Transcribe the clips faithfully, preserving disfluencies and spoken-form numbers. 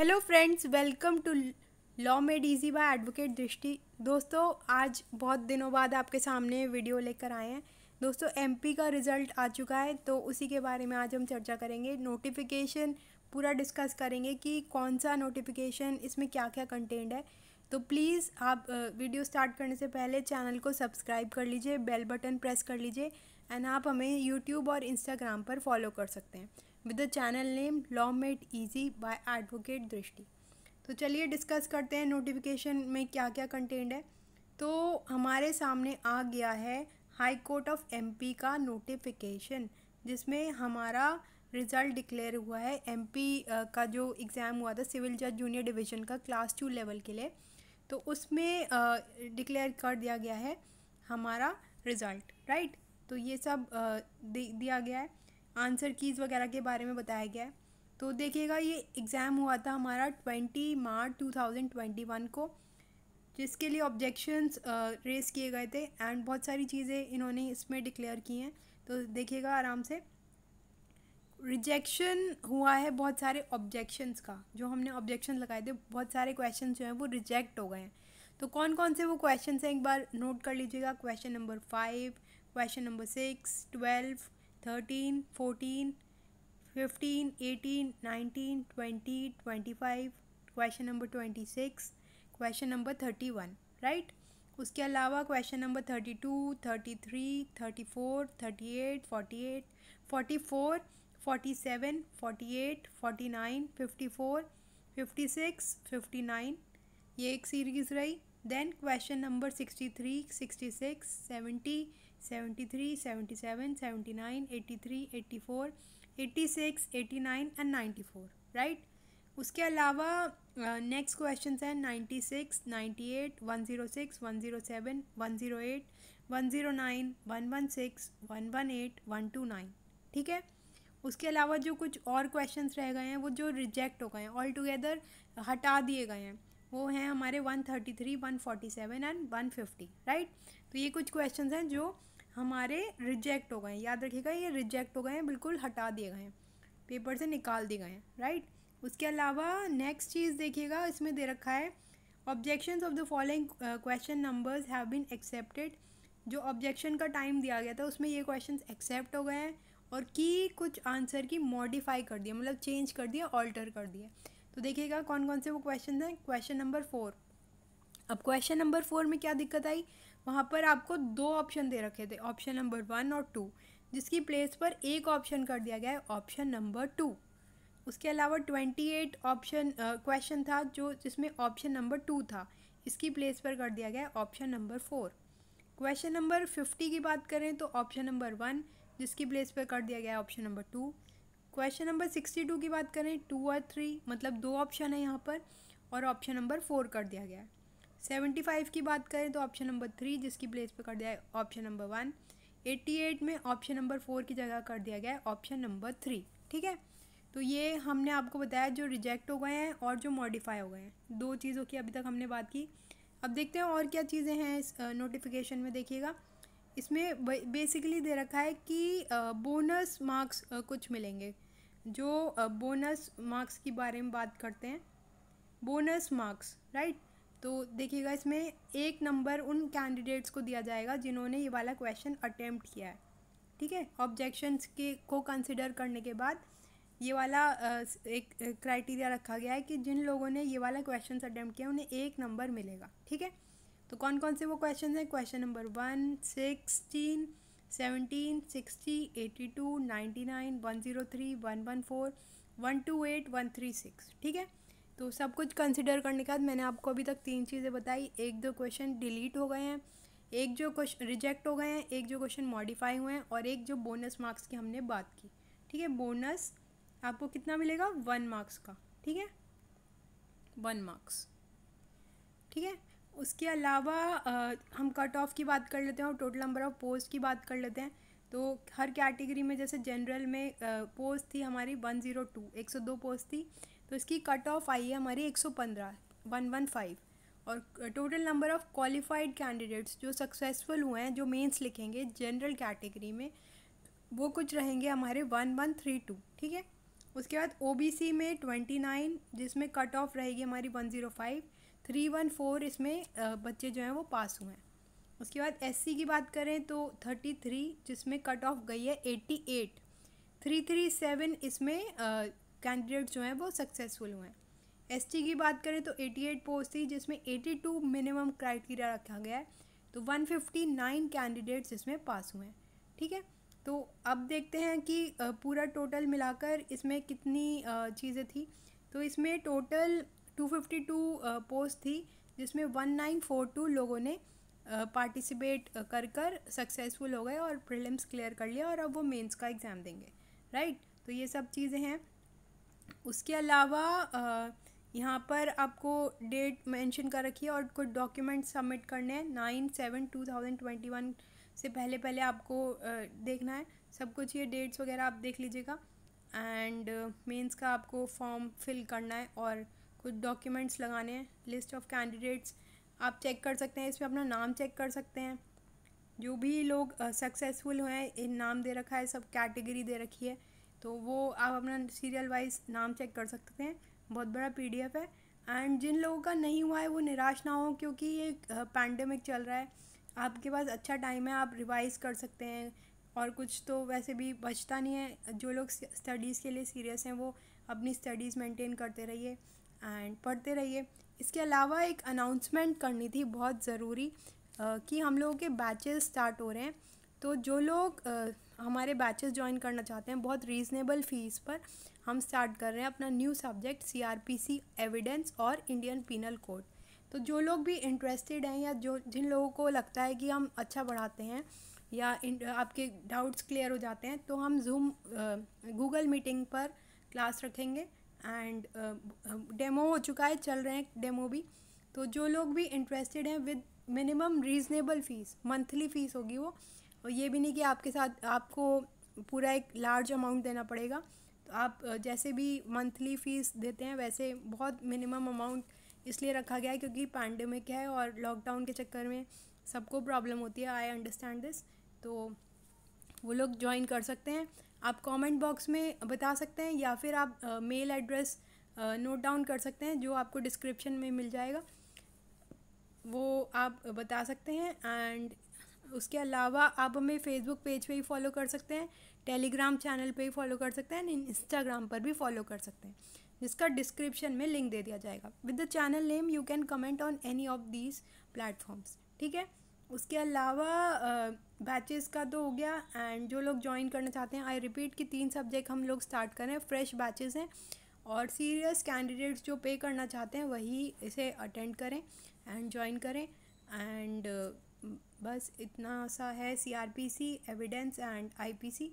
Hello friends, welcome to law made easy by advocate Drishti. दोस्तों, आज बहुत दिनों बाद आपके सामने वीडियो लेकर आए हैं। दोस्तों, एमपी का रिज़ल्ट आ चुका है, तो उसी के बारे में आज हम चर्चा करेंगे। नोटिफिकेशन पूरा डिस्कस करेंगे कि कौन सा नोटिफिकेशन, इसमें क्या क्या कंटेंट है। तो प्लीज़ आप वीडियो स्टार्ट करने से पहले चैनल को सब्सक्राइब कर लीजिए, बेल बटन प्रेस कर लीजिए एंड आप हमें यूट्यूब और इंस्टाग्राम पर फॉलो कर सकते हैं with the channel name law made easy by advocate Drishti. तो चलिए डिस्कस करते हैं नोटिफिकेशन में क्या क्या कंटेंट है। तो हमारे सामने आ गया है हाई कोर्ट ऑफ एमपी का नोटिफिकेशन, जिसमें हमारा रिज़ल्ट डिक्लेयर हुआ है। एमपी का जो एग्ज़ाम हुआ था सिविल जज जूनियर डिवीज़न का क्लास टू लेवल के लिए, तो उसमें डिक्लेयर कर दिया गया है हमारा रिज़ल्ट, राइट। तो ये सब दिया गया है, आंसर कीज़ वगैरह के बारे में बताया गया है। तो देखिएगा, ये एग्ज़ाम हुआ था हमारा twenty March two thousand twenty one को, जिसके लिए ऑब्जेक्शंस रेस किए गए थे एंड बहुत सारी चीज़ें इन्होंने इसमें डिक्लेयर की हैं। तो देखिएगा आराम से, रिजेक्शन हुआ है बहुत सारे ऑब्जेक्शंस का। जो हमने ऑब्जेक्शन लगाए थे, बहुत सारे क्वेश्चन जो हैं वो रिजेक्ट हो गए हैं। तो कौन कौन से वो क्वेश्चन हैं एक बार नोट कर लीजिएगा। Question number five, question number six, twelve, thirteen, fourteen, fifteen, eighteen, nineteen, twenty, twenty five, question number twenty six, question number thirty one, right. उसके अलावा question number thirty two, thirty three, thirty four, thirty eight, forty eight, forty four, forty seven, forty eight, forty nine, fifty four, fifty six, fifty nine, ये एक series रही। Then question number sixty three, sixty six, seventy, seventy three, seventy seven, seventy nine, eighty three, eighty four, eighty six, eighty nine and ninety four, right. उसके अलावा next question हैं ninety six, ninety eight, one zero six, one zero seven, one zero eight, one zero nine, one one six, one one eight, one two nine, ठीक है। उसके अलावा जो कुछ और क्वेश्चंस रह गए हैं, वो जो रिजेक्ट हो गए हैं, ऑल टुगेदर हटा दिए गए हैं, वो हैं हमारे one thirty three, one forty seven and one fifty, right. तो ये कुछ क्वेश्चंस हैं जो हमारे रिजेक्ट हो गए हैं। याद रखिएगा, ये रिजेक्ट हो गए हैं, बिल्कुल हटा दिए गए हैं, पेपर से निकाल दिए गए हैं, राइट। उसके अलावा नेक्स्ट चीज़ देखिएगा, इसमें दे रखा है objections of the following question numbers have been accepted. जो ऑब्जेक्शन का टाइम दिया गया था, उसमें ये क्वेश्चंस एक्सेप्ट हो गए हैं और की कुछ आंसर की मॉडिफाई कर दिया, मतलब चेंज कर दिया, ऑल्टर कर दिया। तो देखिएगा कौन कौन से वो क्वेश्चन हैं। क्वेश्चन नंबर फोर, अब क्वेश्चन नंबर फोर में क्या दिक्कत आई, वहाँ पर आपको दो ऑप्शन दे रखे थे, ऑप्शन नंबर वन और टू, जिसकी प्लेस पर एक ऑप्शन कर दिया गया है ऑप्शन नंबर टू। उसके अलावा ट्वेंटी एट ऑप्शन क्वेश्चन था जो जिसमें ऑप्शन नंबर टू था, इसकी प्लेस पर कर दिया गया है option number four. Question number fifty की बात करें तो ऑप्शन नंबर वन, जिसकी प्लेस पर कर दिया गया है option number two. Question number sixty two की बात करें, टू और थ्री, मतलब दो ऑप्शन है यहाँ पर, और ऑप्शन नंबर फोर कर दिया गया है। सेवेंटी फाइव की बात करें तो ऑप्शन नंबर थ्री, जिसकी प्लेस पर कर दिया है option number one. Eighty eight में ऑप्शन नंबर फोर की जगह कर दिया गया है ऑप्शन नंबर थ्री, ठीक है। तो ये हमने आपको बताया जो रिजेक्ट हो गए हैं और जो मॉडिफाई हो गए हैं, दो चीज़ों की अभी तक हमने बात की। अब देखते हैं और क्या चीज़ें हैं इस नोटिफिकेशन में। देखिएगा, इसमें बेसिकली दे रखा है कि बोनस मार्क्स कुछ मिलेंगे। जो बोनस मार्क्स की बारे में बात करते हैं, बोनस मार्क्स, राइट। तो देखिएगा, इसमें एक नंबर उन कैंडिडेट्स को दिया जाएगा जिन्होंने ये वाला क्वेश्चन अटेम्प्ट किया है, ठीक है। ऑब्जेक्शंस के को कंसिडर करने के बाद ये वाला एक क्राइटेरिया रखा गया है कि जिन लोगों ने ये वाला क्वेश्चन अटेम्प्ट किया उन्हें एक नंबर मिलेगा, ठीक है। तो कौन कौन से वो क्वेश्चन हैं, question number one, sixteen, seventeen, sixty, eighty two, ninety nine, one zero three, one one four, one two eight, one three six, ठीक है। तो सब कुछ कंसिडर करने के बाद मैंने आपको अभी तक तीन चीज़ें बताई, एक दो क्वेश्चन डिलीट हो गए हैं, एक जो क्वेश्चन रिजेक्ट हो गए हैं, एक जो क्वेश्चन मॉडिफाई हुए हैं, और एक जो बोनस मार्क्स की हमने बात की, ठीक है। बोनस आपको कितना मिलेगा, वन मार्क्स का, ठीक है, वन मार्क्स, ठीक है। उसके अलावा आ, हम कट ऑफ की बात कर लेते हैं और टोटल नंबर ऑफ़ पोस्ट की बात कर लेते हैं। तो हर कैटेगरी में, जैसे जनरल में पोस्ट थी हमारी वन ज़ीरो टू, एक सौ दो पोस्ट थी, तो इसकी कट ऑफ आई है हमारी एक सौ पंद्रह, वन वन फाइव। और total number of qualified candidates जो सक्सेसफुल हुए हैं, जो मेंस लिखेंगे जनरल कैटेगरी में, वो कुछ रहेंगे हमारे वन वन थ्री टू, ठीक है। उसके बाद ओबीसी में ट्वेंटी नाइन, जिसमें कट ऑफ रहेगी हमारी one zero five, three one four इसमें बच्चे जो हैं वो पास हुए हैं। उसके बाद एससी की बात करें तो थर्टी थ्री, जिसमें कट ऑफ गई है eighty eight, three three seven इसमें कैंडिडेट जो हैं वो सक्सेसफुल हुए हैं। एसटी की बात करें तो एटी एट पोस्ट थी, जिसमें एटी टू मिनिमम क्राइटेरिया रखा गया है, तो वन फिफ्टी नाइन कैंडिडेट्स इसमें पास हुए हैं। ठीक है, तो अब देखते हैं कि पूरा टोटल मिलाकर इसमें कितनी चीज़ें थी। तो इसमें total two fifty two post थी, जिसमें वन नाइन फोर टू लोगों ने पार्टिसिपेट कर कर सक्सेसफुल हो गए और प्रीलिम्स क्लियर कर लिया और अब वो मेंस का एग्ज़ाम देंगे। राइट, तो ये सब चीज़ें हैं। उसके अलावा यहाँ पर आपको डेट मेंशन कर रखी है और कुछ डॉक्यूमेंट सबमिट करने हैं। Nine seven two thousand twenty one से पहले पहले आपको देखना है सब कुछ, ये डेट्स वगैरह आप देख लीजिएगा। एंड मेंस का आपको फॉर्म फिल करना है और कुछ डॉक्यूमेंट्स लगाने हैं। लिस्ट ऑफ कैंडिडेट्स आप चेक कर सकते हैं, इसमें अपना नाम चेक कर सकते हैं। जो भी लोग सक्सेसफुल हुए हैं, इन नाम दे रखा है, सब कैटेगरी दे रखी है, तो वो आप अपना सीरियल वाइज नाम चेक कर सकते हैं। बहुत बड़ा पीडीएफ है। एंड जिन लोगों का नहीं हुआ है वो निराश ना हो, क्योंकि ये पैंडेमिक चल रहा है, आपके पास अच्छा टाइम है, आप रिवाइज़ कर सकते हैं और कुछ तो वैसे भी बचता नहीं है। जो लोग स्टडीज़ के लिए सीरियस हैं वो अपनी स्टडीज़ मेंटेन करते रहिए एंड पढ़ते रहिए। इसके अलावा एक अनाउंसमेंट करनी थी बहुत ज़रूरी कि हम लोगों के बैचेस स्टार्ट हो रहे हैं। तो जो लोग हमारे बैचेस ज्वाइन करना चाहते हैं, बहुत रीज़नेबल फ़ीस पर हम स्टार्ट कर रहे हैं अपना न्यू सब्जेक्ट सीआरपीसी एविडेंस और इंडियन पीनल कोड। तो जो लोग भी इंटरेस्टेड हैं या जो जिन लोगों को लगता है कि हम अच्छा पढ़ाते हैं या आपके डाउट्स क्लियर हो जाते हैं, तो हम जूम गूगल मीटिंग पर क्लास रखेंगे। एंड डेमो हो चुका है, चल रहे हैं डेमो भी। तो जो लोग भी इंटरेस्टेड हैं, with minimum reasonable fees, monthly fees होगी वो, और ये भी नहीं कि आपके साथ आपको पूरा एक लार्ज अमाउंट देना पड़ेगा। तो आप जैसे भी मंथली फ़ीस देते हैं वैसे बहुत मिनिमम अमाउंट इसलिए रखा गया है क्योंकि पैंडेमिक है और लॉकडाउन के चक्कर में सबको प्रॉब्लम होती है। I understand this. तो वो लोग ज्वाइन कर सकते हैं। आप कमेंट बॉक्स में बता सकते हैं या फिर आप मेल एड्रेस नोट डाउन कर सकते हैं जो आपको डिस्क्रिप्शन में मिल जाएगा, वो आप बता सकते हैं। एंड उसके अलावा आप हमें फेसबुक पेज पे ही फॉलो कर सकते हैं, टेलीग्राम चैनल पे ही फॉलो कर सकते हैं, इंस्टाग्राम पर भी फॉलो कर सकते हैं, जिसका डिस्क्रिप्शन में लिंक दे दिया जाएगा। With the channel name you can comment on any of these platforms. ठीक है, उसके अलावा बैचेस uh, का तो हो गया। एंड जो लोग ज्वाइन करना चाहते हैं, आई रिपीट कि तीन सब्जेक्ट हम लोग स्टार्ट करें, फ्रेश बैचेस हैं और सीरियस कैंडिडेट्स जो पे करना चाहते हैं वही इसे अटेंड करें एंड ज्वाइन करें। एंड uh, बस इतना सा है CrPC evidence and IPC.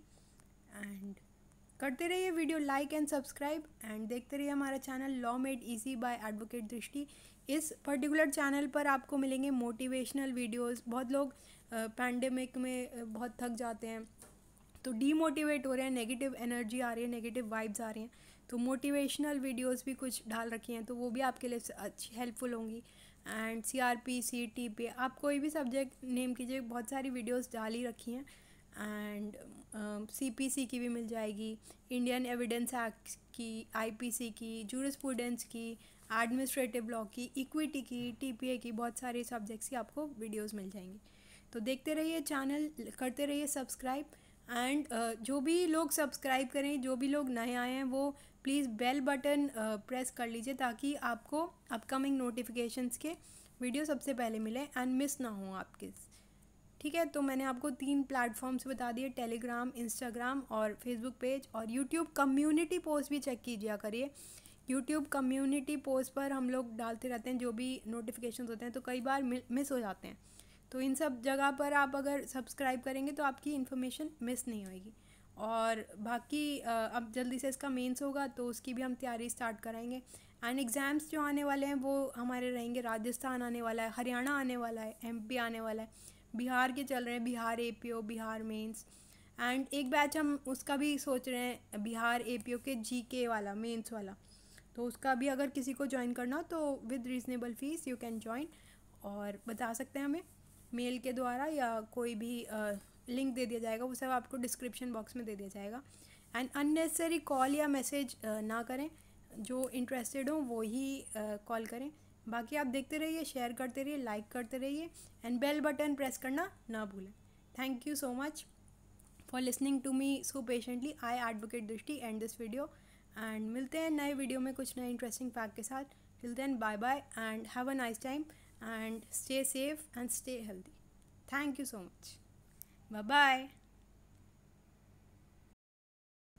And करते रहिए video like and subscribe and देखते रहिए हमारा channel law made easy by advocate Drishti. इस पर्टिकुलर चैनल पर आपको मिलेंगे मोटिवेशनल वीडियोस। बहुत लोग पैंडेमिक में बहुत थक जाते हैं, तो डीमोटिवेट हो रहे हैं, नेगेटिव एनर्जी आ रही है, नेगेटिव वाइब्स आ रही हैं, तो मोटिवेशनल वीडियोस भी कुछ डाल रखी हैं, तो वो भी आपके लिए अच्छी हेल्पफुल होंगी। And C R P C T P आप कोई भी सब्जेक्ट नेम कीजिए, बहुत सारी वीडियोस डाल ही रखी हैं। एंड सी पी सी की भी मिल जाएगी, इंडियन एविडेंस एक्ट की, आई पी सी की, जूरिस्प्रूडेंस की, एडमिनिस्ट्रेटिव लॉ की, इक्विटी की, टी पी ए की, बहुत सारे सब्जेक्ट्स की आपको वीडियोस मिल जाएंगी। तो देखते रहिए चैनल, करते रहिए सब्सक्राइब। एंड uh, जो भी लोग सब्सक्राइब करें, जो भी लोग नए आए हैं, वो प्लीज़ बेल बटन प्रेस कर लीजिए ताकि आपको अपकमिंग नोटिफिकेशंस के वीडियो सबसे पहले मिले एंड मिस ना हो आपके। ठीक है, तो मैंने आपको तीन प्लेटफॉर्म्स बता दिए, टेलीग्राम, इंस्टाग्राम और फेसबुक पेज। और यूट्यूब कम्युनिटी पोस्ट भी चेक कीजिए करिए। यूट्यूब कम्युनिटी पोस्ट पर हम लोग डालते रहते हैं जो भी नोटिफिकेशंस होते हैं, तो कई बार मिस हो जाते हैं। तो इन सब जगह पर आप अगर सब्सक्राइब करेंगे तो आपकी इन्फॉर्मेशन मिस नहीं होएगी। और बाकी अब जल्दी से इसका मेंस होगा तो उसकी भी हम तैयारी स्टार्ट कराएंगे। एंड एग्ज़ाम्स जो आने वाले हैं वो हमारे रहेंगे, राजस्थान आने वाला है, हरियाणा आने वाला है, एमपी आने वाला है, बिहार के चल रहे हैं, Bihar APO, Bihar mains. And एक बैच हम उसका भी सोच रहे हैं, बिहार एपीओ के जीके वाला, मेंस वाला। तो उसका भी अगर किसी को ज्वाइन करना हो तो with reasonable fees you can join, और बता सकते हैं हमें मेल के द्वारा या कोई भी लिंक दे दिया जाएगा, वो सब आपको डिस्क्रिप्शन बॉक्स में दे दिया जाएगा। एंड अननेसेसरी कॉल या मैसेज ना करें, जो इंटरेस्टेड हो वो ही कॉल करें। बाकी आप देखते रहिए, शेयर करते रहिए, लाइक करते रहिए एंड बेल बटन प्रेस करना ना भूलें। Thank you so much for listening to me so patiently. I advocate Drishti and this video, and मिलते हैं नए वीडियो में कुछ नए इंटरेस्टिंग फैक्ट के साथ। Till then bye bye and have a nice time and stay safe and stay healthy. Thank you so much, bye bye.